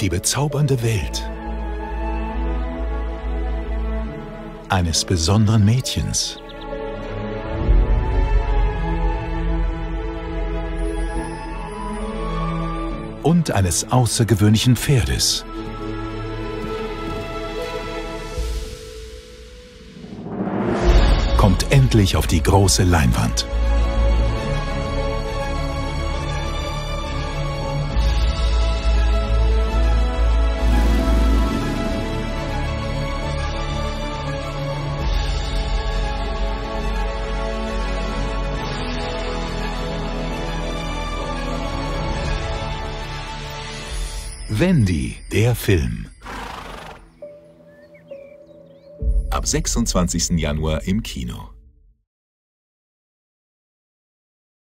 die bezaubernde Welt eines besonderen Mädchens. Und eines außergewöhnlichen Pferdes. Kommt endlich auf die große Leinwand. Wendy, der Film. Ab 26. Januar im Kino.